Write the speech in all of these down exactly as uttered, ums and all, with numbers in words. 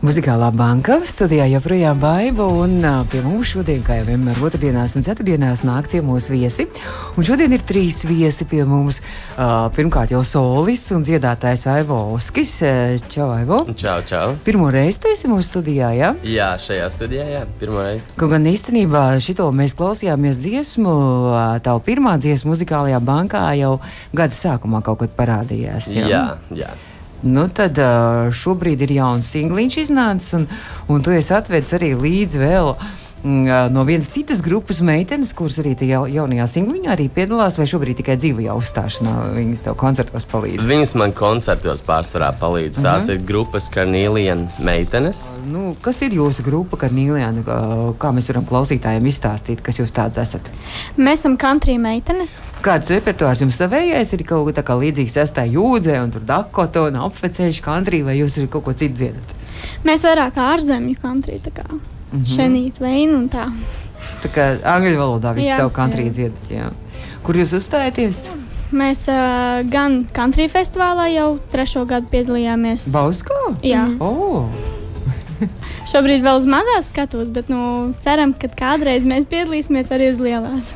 Muzikālā banka studijā joprojām Baiba, un pie mums šodien, kā jau vienmēr, otrdienās un ceturtdienās nāk ciemos viesi. Un šodien ir trīs viesi pie mums. Uh, pirmkārt jau solists un dziedātājs Aivo Oskis. Čau, Aivo. Čau, čau. Pirmo reizi tu esi mūsu studijā, jā? Jā, šajā studijā, jā, pirmo reizi. Kaut gan īstenībā šito mēs klausījāmies dziesmu, tavu pirmā dziesmu Muzikālajā bankā jau gada sākumā kaut kad parādījās, jā? Jā, jā. Nu, tad šobrīd ir jauns singliņš iznācis, un, un tu esi atvedis arī līdzi vēl no vienas citas grupas meitenes, kuras arī tajā jaunajā singliņā arī piedalās, vai šobrīd tikai dzīvajā uzstāšanā viņas tev koncertos palīdz? Viņas man koncertos pārsvarā palīdz. Tās uh-huh. ir grupas Carnelian meitenes. Nu, kas ir jūsu grupa Carnelian? Kā mēs varam klausītājiem izstāstīt, kas jūs tādi esat? Mēs esam country meitenes. Kāds repertuārs jums savējais ir kaut kā tā kā līdzīgs Estai Jūdzē un tur Dakota un apvecējuši country, vai jūs ir kaut ko citu dziedat? Mēs vairāk ārzemju country, tā kā mm -hmm. Šenīt Veinu un tā. Tā kā angļu valodā visu jā, savu country jā. dziedat, jā. Kur jūs uzstājaties? Mēs uh, gan country festivālā jau trešo gadu piedalījāmies. Bauskā? Jā. Oh. Šobrīd vēl uz mazās skatos, bet nu, ceram, ka kādreiz mēs piedalīsimies arī uz lielās.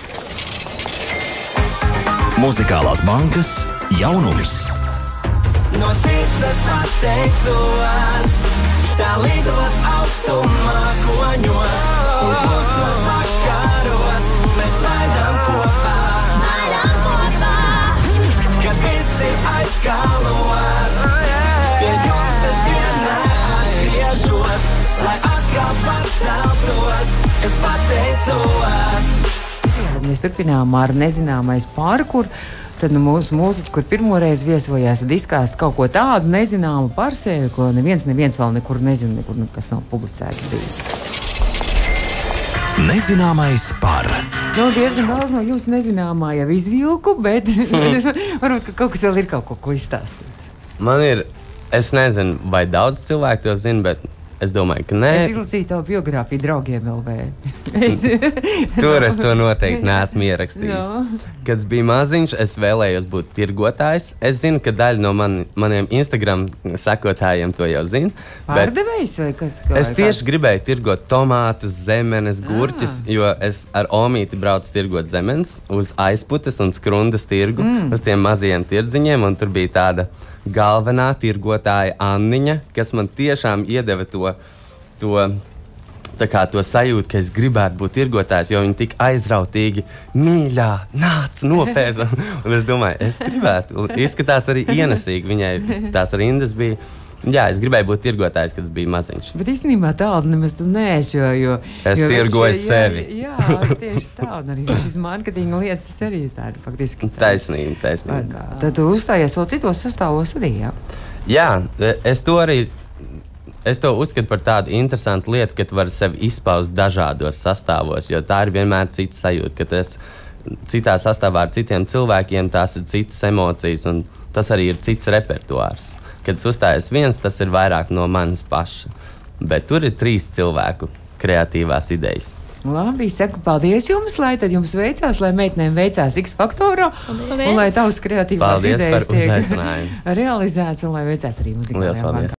Muzikālās bankas jaunums. No sirds pateicos, tā lidot augstumā koņos, un klusos vakaros mēs smaidām kopā. Smaidām kopā! Kad visi aizkalos, pie jums es vienmēr atgriežos, lai atkal paceltos, es pateicos. Mēs turpinām ar nezināmais parkur. Tad nu, mūsu mūziķi, kur pirmoreiz viesojās, tad izkāst kaut ko tādu nezināmu par sevi, ko neviens, neviens vēl nekur nezina, nekur kas nav publicēts bijis. Nezināmais par. Nu, diezgan daudz no jums nezināmā jau izvilku, bet varbūt, ka kaut kas vēl ir kaut ko, ko izstāstīt. Man ir, es nezinu, vai daudz cilvēku to zina, bet es domāju, ka nē. Es izlasīju tavu biogrāfiju draugiem L V. Es... Tur es to noteikti neesmu ierakstījis. No. Kad es biju maziņš, es vēlējos būt tirgotājs. Es zinu, ka daļa no man, maniem Instagram sekotājiem to jau zina. Pārdevējs vai kas? Kā, es tieši kāds? gribēju tirgot tomātus, zemenes, gurķus, ah. jo es ar omīti braucu tirgot zemenes uz Aizputes un Skrundas tirgu, mm. uz tiem mazajiem tirdziņiem, un tur bija tāda galvenā tirgotāja Anniņa, kas man tiešām iedeva to, to, tā kā, to sajūtu, ka es gribētu būt tirgotājs, jo viņi tik aizrautīgi mīļā, nāc, nopērza. Un es domāju, es gribētu. Un izskatās arī ienesīgi. Viņai tās rindas bija. Jā, es gribēju būt tirgotājs, kad es biju maziņš. Bet īstenībā tādu nemaz tu neesi, jo, jo... Es jo tirgoju šie, sevi. Jā, jā, tieši tā. Un arī šis mārketinga lietas, tas arī tā ir faktiski. Tā. Taisnība, taisnība. Tad tu uzstājies vēl citos sastāvos arī, jā? Jā, es to arī... Es to uzskatu par tādu interesantu lietu, ka tu vari sevi izpaust dažādos sastāvos, jo tā ir vienmēr cita sajūta, ka tu esi citā sastāvā ar citiem cilvēkiem, tās ir citas emocijas, un tas arī ir cits repertuārs. Kad es uzstājos viens, tas ir vairāk no manis paša, bet tur ir trīs cilvēku kreatīvās idejas. Labi, saku paldies jums, lai tad jums veicās, lai meitenēm veicās X faktorā, un lai tavas kreatīvās paldies idejas par uzaicinājumu. tiek realizēts, un lai veicās arī Muzikālajā bankā.